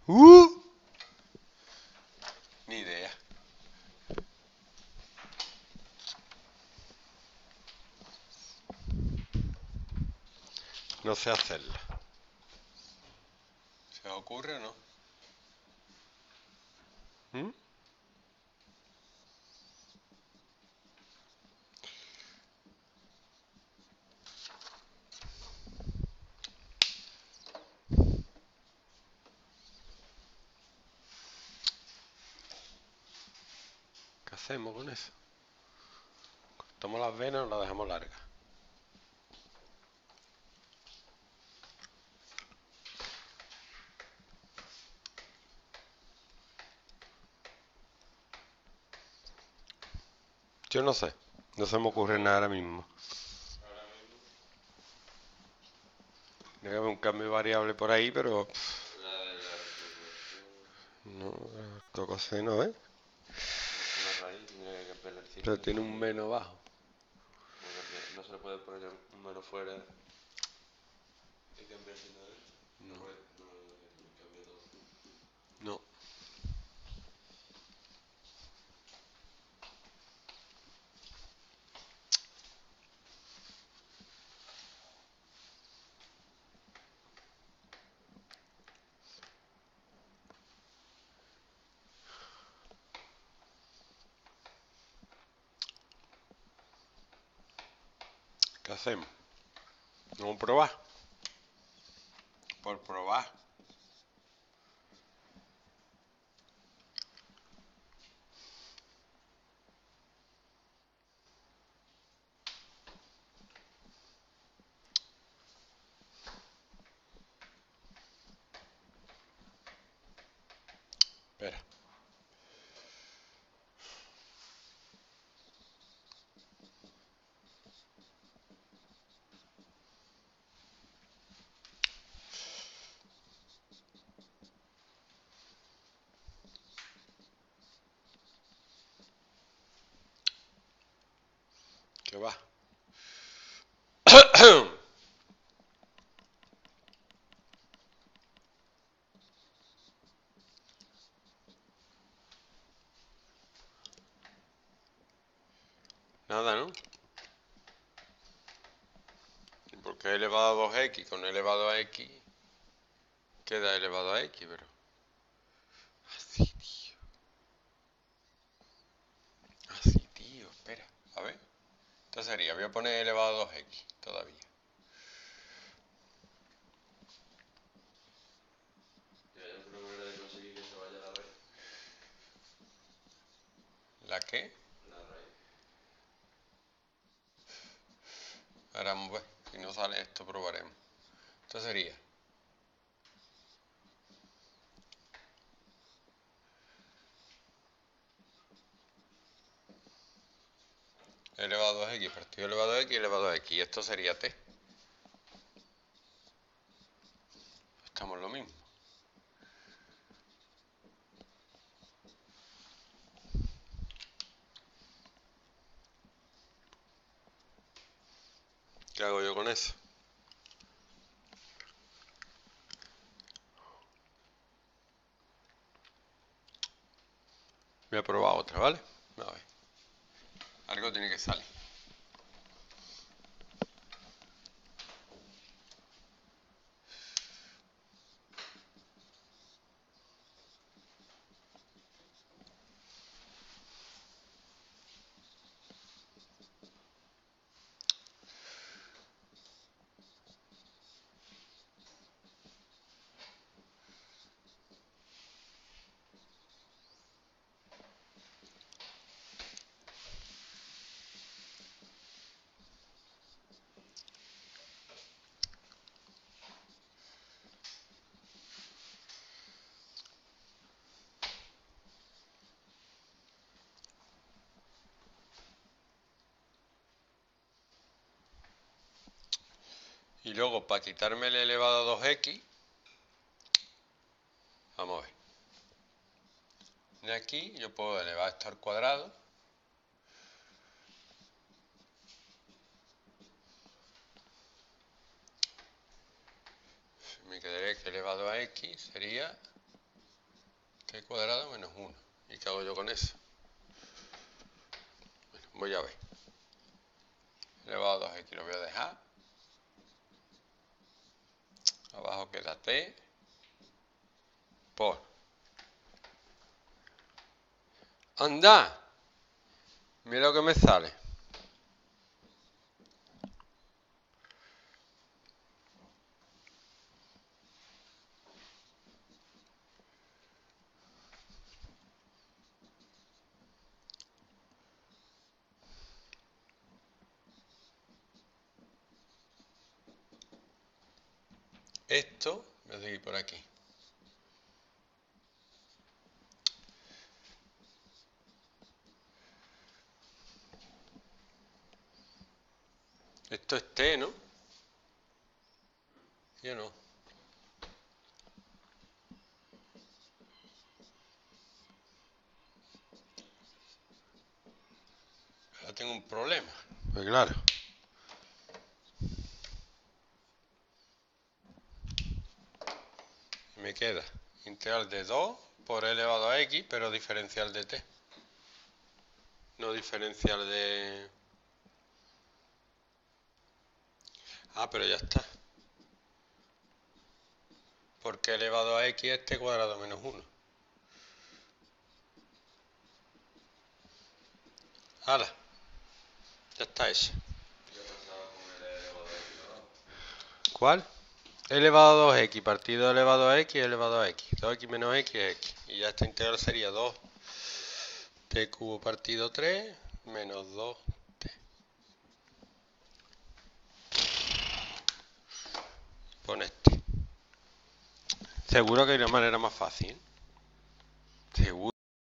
Uh, Ni idea. No sé hacerla. ¿Se os ocurre o no? ¿Mm? ¿Qué hacemos con eso? ¿Cortamos las venas o las dejamos largas? Yo no sé. No se me ocurre nada ahora mismo. Déjame un cambio de variable por ahí, pero... No, esto coseno, ¿eh? Una raíz, tendría que cambiar el Pero signo. tiene un menos bajo. No se le puede poner un mano fuera y cambiar el signo de derecha. No. No cambia todo. No. ¿Qué hacemos? ¿Vamos a probar? Por probar. Espera. ¿Qué va? Nada, ¿no? Porque elevado a 2x con elevado a x queda elevado a x, pero... Así, tío. Así, tío. Espera. A ver. Esto sería, voy a poner elevado a 2x todavía. ¿Y hay alguna manera de conseguir que se vaya a la raíz? ¿La qué? La raíz. Ahora vamos a ver. Si no sale esto, probaremos. Esto sería... elevado a x partido elevado a x elevado a x. Y esto sería t. Estamos lo mismo. ¿Qué hago yo con eso? Voy a probar otra, ¿vale? A ver. Algo tiene que salir. Y luego, para quitarme el elevado a 2x, vamos a ver. De aquí yo puedo elevar esto al cuadrado. Me quedaría que elevado a x sería t cuadrado menos 1. ¿Y qué hago yo con eso? Bueno, voy a ver. Elevado a 2x lo voy a dejar. Abajo queda t por... ¡Anda! Mira lo que me sale. Esto voy a seguir por aquí. Esto es t, ¿no? Yo no. Ahora tengo un problema. Pues claro. Me queda integral de 2 por elevado a x, pero diferencial de t. No diferencial de... Ah, pero ya está. Porque elevado a x es t cuadrado menos 1. ¡Hala! Ya está hecho. Yo pensaba con el elevado a x abajo. ¿Cuál? Elevado a 2x partido elevado a x elevado a x. 2x menos x es x. Y ya esta integral sería 2t cubo partido 3 menos 2t. Pon este. Seguro que hay una manera más fácil. Seguro.